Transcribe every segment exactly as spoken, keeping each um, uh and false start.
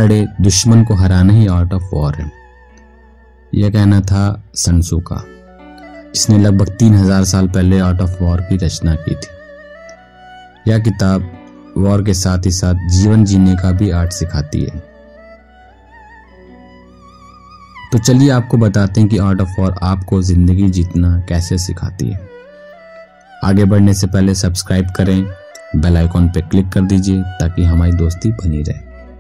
लड़े दुश्मन को हराना ही आर्ट ऑफ वॉर है। यह कहना था सन त्सू का, जिसने लगभग तीन हजार साल पहले आर्ट ऑफ वॉर की रचना की थी। यह किताब वॉर के साथ ही साथ जीवन जीने का भी आर्ट सिखाती है। तो चलिए आपको बताते हैं कि आर्ट ऑफ वॉर आपको जिंदगी जीतना कैसे सिखाती है। आगे बढ़ने से पहले सब्सक्राइब करें, बेल आइकॉन पर क्लिक कर दीजिए ताकि हमारी दोस्ती बनी रहे।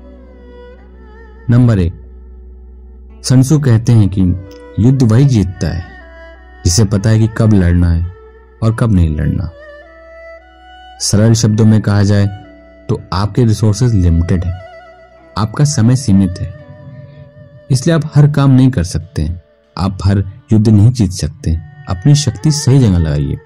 नंबर एक, सन त्सू कहते हैं कि युद्ध वही जीतता है जिसे पता है कि कब लड़ना है और कब नहीं लड़ना। सरल शब्दों में कहा जाए तो आपके रिसोर्सेज लिमिटेड हैं, आपका समय सीमित है, इसलिए आप हर काम नहीं कर सकते, आप हर युद्ध नहीं जीत सकते। अपनी शक्ति सही जगह लगाइए।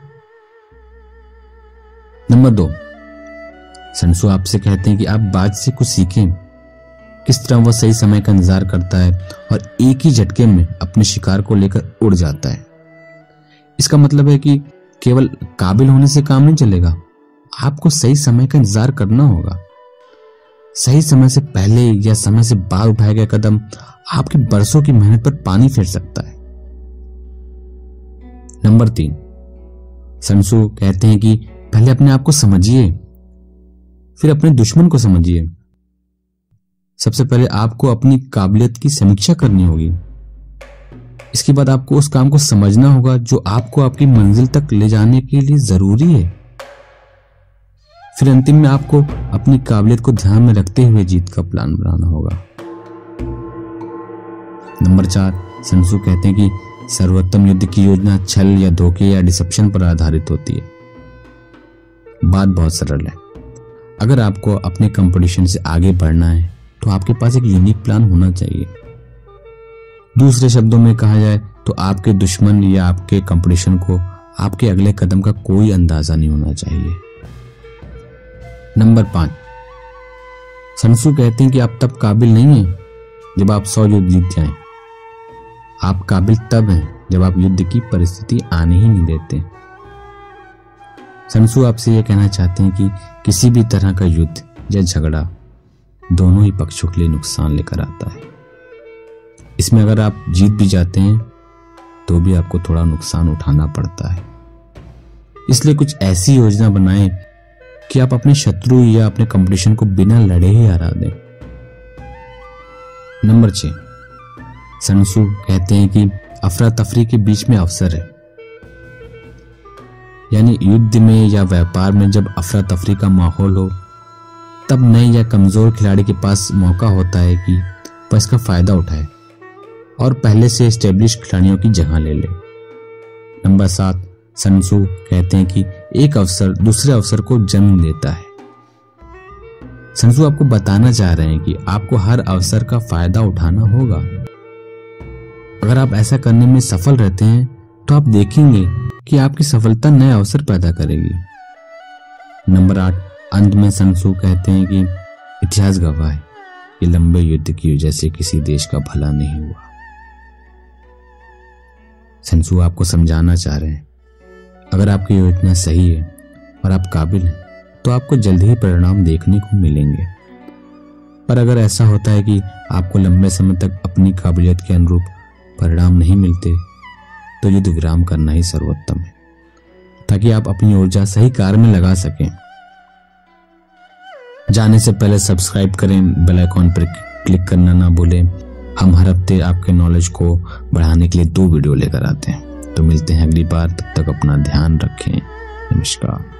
नंबर दो, सन त्सू आपसे कहते हैं कि आप बाज से कुछ सीखें, किस तरह वह सही समय का इंतजार करता है और एक ही झटके में अपने शिकार को लेकर उड़ जाता है। इसका मतलब है कि केवल काबिल होने से काम नहीं चलेगा, आपको सही समय का इंतजार करना होगा। सही समय से पहले या समय से बाद उठाया गया कदम आपकी बरसों की मेहनत पर पानी फेर सकता है। नंबर तीन, सन त्सू कहते हैं कि पहले अपने आप को समझिए, फिर अपने दुश्मन को समझिए। सबसे पहले आपको अपनी काबिलियत की समीक्षा करनी होगी। इसके बाद आपको उस काम को समझना होगा जो आपको आपकी मंजिल तक ले जाने के लिए जरूरी है। फिर अंतिम में आपको अपनी काबिलियत को ध्यान में रखते हुए जीत का प्लान बनाना होगा। नंबर चार, सन त्सू कहते हैं कि सर्वोत्तम युद्ध की योजना छल या धोखे या डिसेप्शन पर आधारित होती है। बात बहुत सरल है। अगर आपको अपने कंपटीशन से आगे बढ़ना है तो आपके पास एक यूनिक प्लान होना चाहिए। दूसरे शब्दों में कहा जाए तो आपके दुश्मन या आपके कंपटीशन को आपके अगले कदम का कोई अंदाजा नहीं होना चाहिए। नंबर पांच, सन त्सू कहते हैं कि आप तब काबिल नहीं हैं जब आप सौ युद्ध जीत जाएं। आप काबिल तब हैं जब आप युद्ध की परिस्थिति आने ही नहीं देते। सन त्सू आपसे यह कहना चाहते हैं कि किसी भी तरह का युद्ध या झगड़ा दोनों ही पक्षों के लिए नुकसान लेकर आता है। इसमें अगर आप जीत भी जाते हैं तो भी आपको थोड़ा नुकसान उठाना पड़ता है। इसलिए कुछ ऐसी योजना बनाएं कि आप अपने शत्रु या अपने कंपटीशन को बिना लड़े ही हरा दें। नंबर छह, सन त्सू कहते हैं कि अफरा तफरी के बीच में अवसर है। यानी युद्ध में या व्यापार में जब अफरा तफरी का माहौल हो तब नए या कमजोर खिलाड़ी के पास मौका होता है कि वह इसका फायदा उठाए और पहले से एस्टेब्लिश खिलाड़ियों की जगह ले ले। नंबर सात, सन त्सू कहते हैं कि एक अवसर दूसरे अवसर को जन्म देता है। सन त्सू आपको बताना चाह रहे हैं कि आपको हर अवसर का फायदा उठाना होगा। अगर आप ऐसा करने में सफल रहते हैं तो आप देखेंगे कि आपकी सफलता नए अवसर पैदा करेगी। नंबर आठ, अंत में सन त्सू कहते हैं कि इतिहास गवाह है कि लंबे युद्ध की वजह से किसी देश का भला नहीं हुआ। सन त्सू आपको समझाना चाह रहे हैं, अगर आपकी योजना सही है और आप काबिल हैं तो आपको जल्द ही परिणाम देखने को मिलेंगे। पर अगर ऐसा होता है कि आपको लंबे समय तक अपनी काबिलियत के अनुरूप परिणाम नहीं मिलते तो युद्ध विराम करना ही सर्वोत्तम है, ताकि आप अपनी ऊर्जा सही कार्य में लगा सकें। जाने से पहले सब्सक्राइब करें, बेल आइकॉन पर क्लिक करना ना भूलें। हम हर हफ्ते आपके नॉलेज को बढ़ाने के लिए दो वीडियो लेकर आते हैं। तो मिलते हैं अगली बार, तब तक अपना ध्यान रखें। नमस्कार।